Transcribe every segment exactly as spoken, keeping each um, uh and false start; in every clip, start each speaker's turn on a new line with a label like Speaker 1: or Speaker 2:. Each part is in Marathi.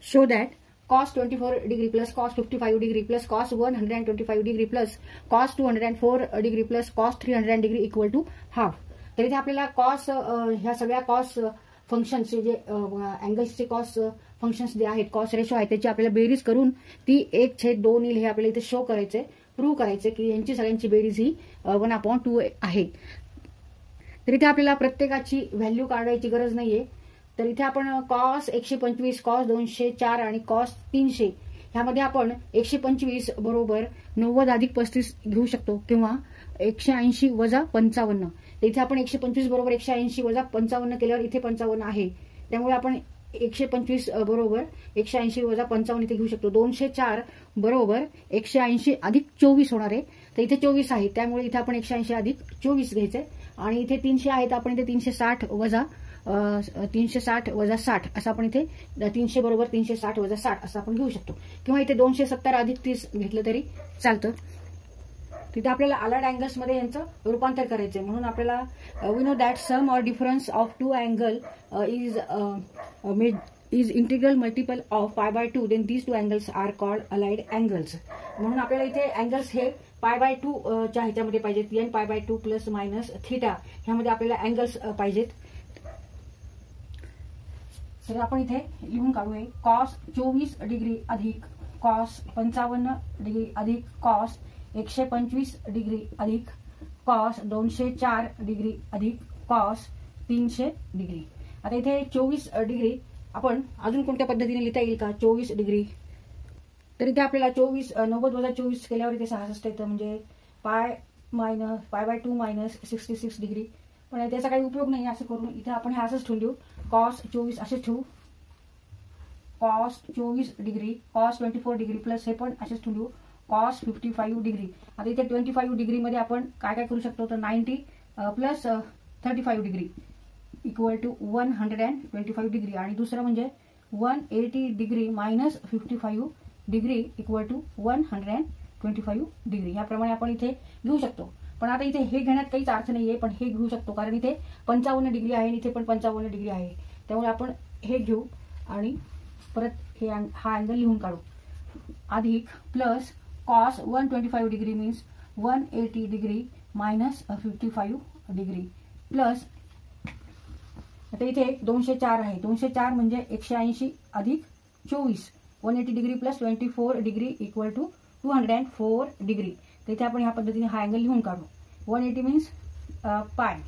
Speaker 1: Show that cos twenty-four degree plus cos fifty-five degree plus cos one hundred twenty-five degree plus cos two hundred four degree plus cos three hundred degree equal to half. तर इथे आपल्याला cos ह्या सगळ्या cos फंक्शन्सचे जे अँगल्सचे cos फंक्शन्स जे आहेत, cos रेशो आहे, त्याची आपल्याला बेरीज करून ती एक छेद दोन येईल हे आपल्याला इथे शो करायचे, प्रूव्ह करायचे की यांची सगळ्यांची बेरीज ही वन अपॉन टू आहे. तर इथे आपल्याला प्रत्येकाची व्हॅल्यू काढायची गरज नाहीये. तर इथे आपण कॉस एकशे पंचवीस, कॉस दोनशे चार आणि कॉस तीनशे ह्यामध्ये आपण एकशे पंचवीस बरोबर नव्वद अधिक पस्तीस घेऊ शकतो किंवा एकशे ऐंशी वजा पंचावन्न. तर इथे आपण एकशे पंचवीस बरोबर एकशे ऐंशी वजा पंचावन्न केल्यावर इथे पंचावन्न आहे, त्यामुळे आपण एकशे पंचवीस बरोबर एकशे ऐंशी वजा पंचावन्न इथे घेऊ शकतो. दोनशे चार बरोबर एकशे ऐंशी अधिक चोवीस होणार आहे, तर इथे चोवीस आहे, त्यामुळे इथे आपण एकशे ऐंशी अधिक चोवीस घ्यायचे. आणि इथे तीनशे आहे, तर आपण इथे तीनशे साठ वजा तीनशे साठ वजा साठ असं आपण इथे तीनशे बरोबर तीनशे साठ वजा साठ असं आपण घेऊ शकतो, किंवा इथे दोनशे सत्तर अधिक तीस घेतलं तरी चालतं. तिथे आपल्याला अलाइड अँगल्स मध्ये यांचं रूपांतर करायचंय, म्हणून आपल्याला we know that sum or difference of two angle is is integral multiple of pi by two, then these two angles are called allied angles. म्हणून आपल्याला इथे अँगल्स हे पाय बाय टू च्या ह्याच्यामध्ये पाहिजेत, n pi by two plus minus theta ह्यामध्ये आपल्याला अँगल्स पाहिजेत. तर आपण इथे लिहून काढूया कॉस चोवीस डिग्री अधिक कॉस पंचावन्न डिग्री अधिक कॉस एकशे पंचवीस डिग्री अधिक कॉस दोनशे चार डिग्री अधिक कॉस तीनशे डिग्री. आता इथे चोवीस डिग्री आपण अजून कोणत्या पद्धतीने लिहिता येईल का? चोवीस डिग्री, तर इथे आपल्याला चोवीस नव्वद वजा चोवीस केल्यावर इथे सहासष्ट येतं, म्हणजे pi minus pi by two minus sixty six degree. पण त्याचा काही उपयोग नाही, असं करून इथे आपण हे असंच ठेवून देऊ, कॉस चोवीस असेच ठेवू, कॉस चोवीस degree cos twenty four degree plus हे पण असेच ठेवून देऊ, कॉस फिफ्टी फाईव्ह डिग्री. आता इथे ट्वेंटी फाईव्ह डिग्री मध्ये आपण काय काय करू शकतो, तर ninety plus thirty five degree equal to one hundred and twenty five degree. आणि दुसरं म्हणजे one eighty degree minus fifty five degree equal to one hundred and twenty five degree. याप्रमाणे आपण इथे घेऊ शकतो. पण आता इथे हे घेण्यात काहीच अर्थ नाहीये, पण हे घेऊ शकतो कारण इथे पंचावन्न डिग्री आहे आणि इथे पण पंचावन्न डिग्री आहे, त्यामुळे आपण हे घेऊ आणि परत हे हा अँगल लिहून काढू. अधिक plus cos one twenty five degree means one eighty degree minus fifty five degree plus आता इथे दोनशे चार आहे, दोनशे चार म्हणजे एकशे ऐंशी अधिक चोवीस, one eighty degree plus twenty four degree equal to two hundred and four degree. तर इथे आपण ह्या पद्धतीने हा अँगल लिहून काढू. One eighty means pi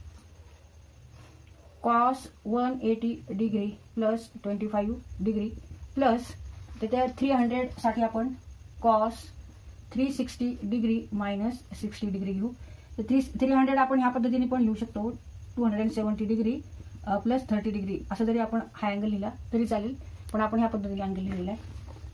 Speaker 1: cos one eighty degree plus twenty five degree plus त्याच्या थ्री हंड्रेड साठी आपण cos three sixty degree minus sixty degree घेऊ. तर थ्री थ्री हंड्रेड आपण ह्या पद्धतीने पण लिहू शकतो, two hundred and seventy degree plus thirty degree असं जरी आपण हा अँगल लिहिला तरी चालेल, पण आपण ह्या पद्धतीने अँगल लिहिलेला आहे.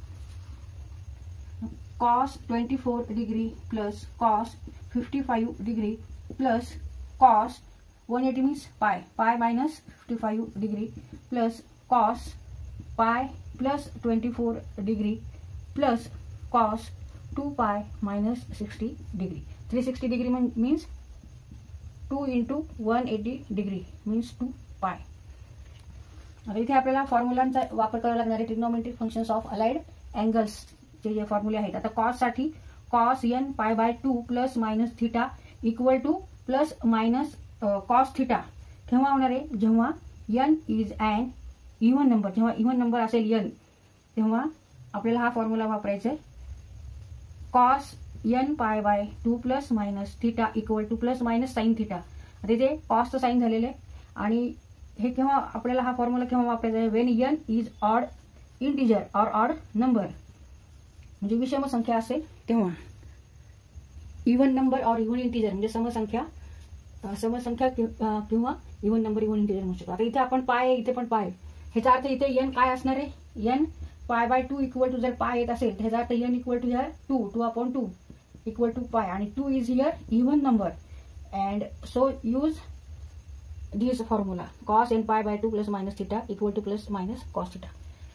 Speaker 1: Cos twenty four degree plus cos fifty five degree plus cos one eighty means pi pi minus fifty five degree plus cos pi plus twenty four degree plus cos two pi minus sixty degree. Three sixty degree means two into one eighty degree means two pi. आता इथे आपल्याला फॉर्म्युलांचा वापर करावा लागणार आहे, trigonometric functions of allied angles चे जे फॉर्म्युले आहेत. आता कॉस साठी cos n pi by two plus minus theta equal to plus minus cos theta केव्हा होणार आहे, जेव्हा n is and even number, जेव्हा इव्हन नंबर असेल एन तेव्हा आपल्याला हा फॉर्म्युला वापरायचा आहे. Cos n pi by two plus minus theta equal to plus minus sine theta. आता इथे कॉसचं साइन झालेलं आहे आणि हे केव्हा आपल्याला हा फॉर्म्युला केव्हा वापरायचा आहे, when n is odd integer or odd number, म्हणजे विषम संख्या असेल तेव्हा. Even number or even integer म्हणजे समसंख्या समसंख्या किंवा इव्हन नंबर इव्हन इंटिजर म्हणू शकतो. आता इथे आपण पाय आहे, इथे पण पाय, ह्याचा अर्थ इथे एन काय असणार आहे, N pi by to equal to जर पाय येत असेल ह्याचा अर्थ n equal to here two two upon two equal to pi, आणि two is here even number and so use this formula cos n pi by two plus minus theta equal to plus minus cos theta.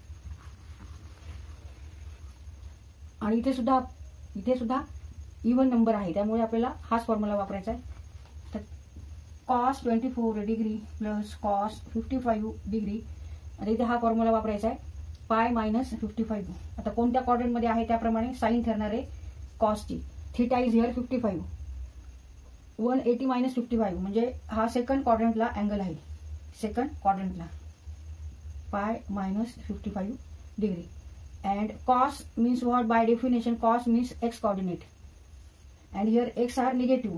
Speaker 1: आणि इथे सुद्धा इथे सुद्धा इव्हन नंबर आहे, त्यामुळे आपल्याला हाच फॉर्म्युला वापरायचा आहे. तर cos twenty four degree plus cos fifty five degree, आता इथे हा फॉर्म्युला वापरायचा आहे. पाय मायनस फिफ्टी फाईव्ह. आता कोणत्या क्वाड्रंटमध्ये आहे त्याप्रमाणे साईन ठरणार आहे कॉसची. Theta is here fifty five. One eighty minus fifty five म्हणजे हा सेकंड क्वाड्रंटला अँगल आहे. सेकंड क्वाड्रंटला pi minus fifty five degree. And cos means what by definition cos means x coordinate. And here x are negative.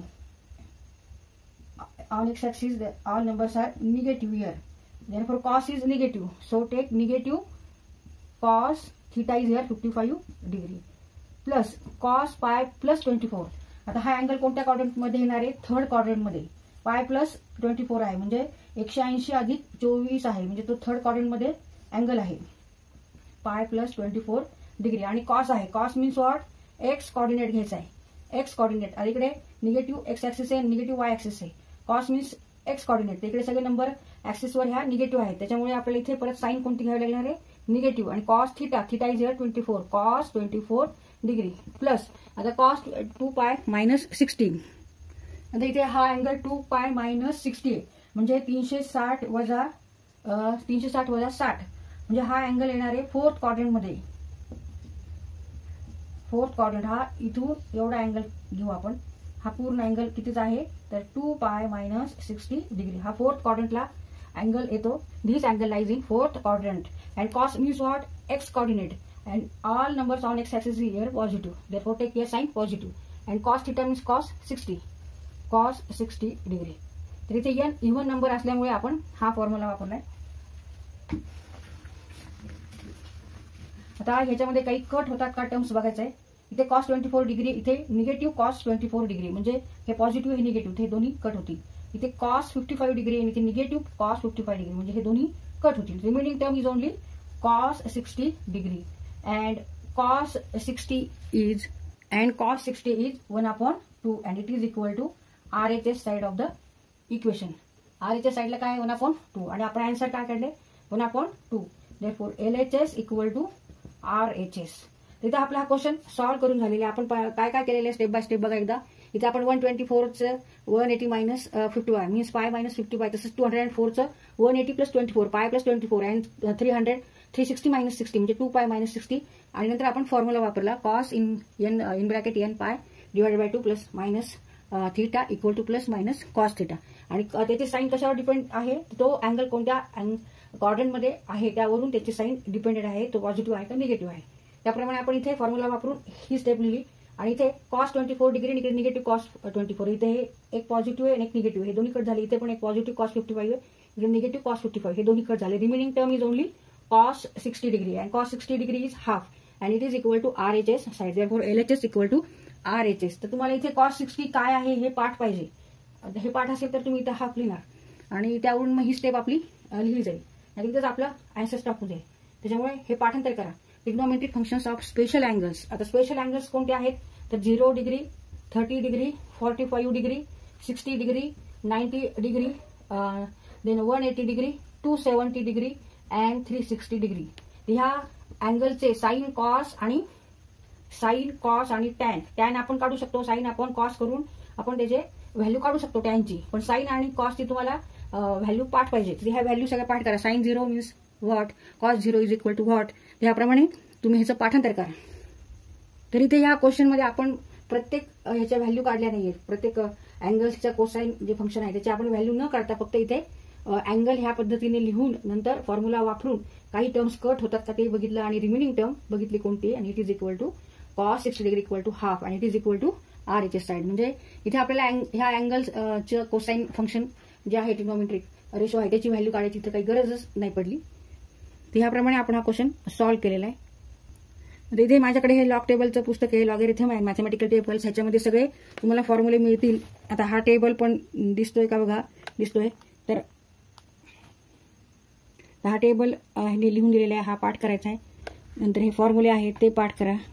Speaker 1: On x-axis, the, all numbers are negative here. Therefore, cos is negative. So, take negative cos theta is here fifty-five degree plus cos pi plus twenty-four. आता हा अँगल कोणत्या क्वाड्रंट मध्ये येणार आहे? थर्ड क्वाड्रंट मध्ये. पाय प्लस ट्वेंटी फोर आहे म्हणजे एकशे ऐंशी अधिक चोवीस आहे म्हणजे तो थर्ड क्वाड्रंट मध्ये अँगल आहे. Pi plus twenty four degree. आणि कॉस आहे. Cos means what x coordinate घ्यायचा आहे. एक्स कॉर्डिनेट आणि इकडे निगेटिव्ह एक्स ऍक्सिस आहे, निगेटिव्ह वाय ऍक्सिस आहे. Cos means x coordinate. इकडे सगळे नंबर ऍक्सिसवर ह्या निगेटिव्ह आहेत त्याच्यामुळे आपल्याला इथे परत साईन कोणती घ्यावी लागणार आहे? निगेटिव्ह. आणि cos theta theta is here twenty four. Cos twenty four degree plus आता cos two pi minus sixty. आता इथे हा angle two pi minus sixty आहे म्हणजे तीनशे साठ वजा तीनशे साठ वजा साठ म्हणजे हा अँगल येणार आहे फोर्थ क्वाड्रंटमध्ये. फोर्थ क्वाड्रंट हा इथून एवढा अँगल घेऊ आपण. हा पूर्ण अँगल कितीचा आहे तर two pi minus sixty degree. हा फोर्थ क्वाड्रंटला अँगल येतो. This angle lies in fourth quadrant. And cos means what x coordinate. And all numbers on x axis here positive. Therefore take here sign positive. And cos theta means cos sixty. Cos sixty degree. तर इथे एन इव्हन नंबर असल्यामुळे आपण हा फॉर्म्युला वापरलाय. आता ह्याच्यामध्ये काही कट होतात का टर्म्स बघायचं आहे. इथे कॉस ट्वेंटी फोर डिग्री, इथे negative cos twenty four degree म्हणजे हे पॉझिटिव्ह हे निगेटिव्ह हे दोन्ही कट होतील. इथे कॉस फिफ्टी फाईव्ह डिग्री आणि इथे negative cos fifty five degree म्हणजे हे दोन्ही कट होतील. Remaining term is only cos sixty degree. And cos sixty is and cos sixty is one upon two and it is equal to R H S side of the equation. R H S साइडला काय वन अपॉन टू आणि आपण आन्सर काय काढले one upon two. Therefore L H S equal to R H S. तिथे आपला हा क्वेश्चन सॉल्व्ह करून झालेला आहे. आपण काय काय केलेलं आहे स्टेप बाय स्टेप बघा एकदा. इथे आपण वन ट्वेंटी फोरचं one eighty minus fifty five means pi minus fifty five. तसंच टू हंड्रेड अँड फोरचं one eighty plus twenty four pi plus twenty four and three hundred three sixty minus sixty म्हणजे टू पाय मायनस सिक्स्टी. आणि नंतर आपण फॉर्म्युला वापरला cos in n in bracket n pi divided by two plus minus theta equal to plus minus cos theta. आणि त्याची साईन कशावर डिपेंड आहे तो अँगल कोणत्या क्वाड्रंटमध्ये आहे त्यावरून त्याची साईन डिपेंडेड आहे. तो पॉझिटिव्ह आहे का निगेटिव्ह आहे. त्याप्रमाणे आपण इथे फॉर्म्युला वापरून ही स्टेप लिहिली. आणि इथे cos twenty four degree negative cos twenty four. इथे हे एक पॉझिटिव्ह आहे आणि एक निगेटिव्ह हे दोन्ही कट झाले. इथे पण एक पॉझिटिव्ह कॉस फिफ्टी फाईव्ह आहे इथे निगेटिव्ह कॉस फिफ्टी फाईव्ह हे दोन्ही कट झाले. Remaining term is only cos sixty degree and cos sixty degree is half and it is equal to R H S side. Therefore L H S equal to R H S. तर तुम्हाला इथे कॉस सिक्स्टी काय आहे हे पाठ पाहिजे. हे पाठ असेल तर तुम्ही इथे हाफ लिहिणार आणि त्यावरून मग ही स्टेप आपली लिहिली जाईल आणि तिथेच आपलं आन्सर टाकून जाईल. त्याच्यामुळे हे पाठांतर करा. Trigonometric functions of special angles. आता स्पेशल अँगल्स कोणते आहेत तर zero degree, thirty degree, forty five degree, sixty degree, ninety degree, then one eighty degree, two seventy degree and three sixty degree. ह्या अँगलचे साईन कॉस आणि साईन कॉस आणि टॅन. टॅन आपण काढू शकतो. साईन आपण कॉस करून आपण त्याचे व्हॅल्यू काढू शकतो टॅनची. पण साईन आणि कॉसची तुम्हाला व्हॅल्यू पाठ पाहिजे. ह्या व्हॅल्यू सगळ्या पाठ करा. Sine zero means what, cos zero is equal to what. याप्रमाणे तुम्ही ह्याचं पाठांतर करा. तर इथे या क्वेश्चनमध्ये आपण प्रत्येक ह्याच्या व्हॅल्यू काढल्या नाहीये. प्रत्येक अँगल्सच्या कोसाईन जे फंक्शन आहे त्याची आपण व्हॅल्यू न काढता फक्त इथे अँगल ह्या पद्धतीने लिहून नंतर फॉर्म्युला वापरून काही टर्म्स कट होतात का ते बघितलं आणि रिमेनिंग टर्म बघितली कोणती आणि it is equal to cos sixty degree equal to half आणि it is equal to R H S side. म्हणजे इथे आपल्याला ह्या अँगल्सचं कोसाईन फंक्शन जे आहे ट्रिग्नोमेट्रिक रेशो आहे त्याची व्हॅल्यू काढायची तर काही गरजच नाही पडली. तर ह्याप्रमाणे आपण हा क्वेश्चन सॉल्व्ह केलेला आहे. इथे माझ्याकडे हे लॉग टेबलचं पुस्तक आहे. लॉगरिथम आहे मॅथमॅटिकल टेबल्स. ह्याच्यामध्ये सगळे तुम्हाला फॉर्म्युले मिळतील. आता हा टेबल पण दिसतोय का बघा. दिसतोय. तर हा टेबल लिहून दिलेला आहे. हा पाठ करायचा आहे. नंतर हे फॉर्म्युले आहेत ते पाठ करा.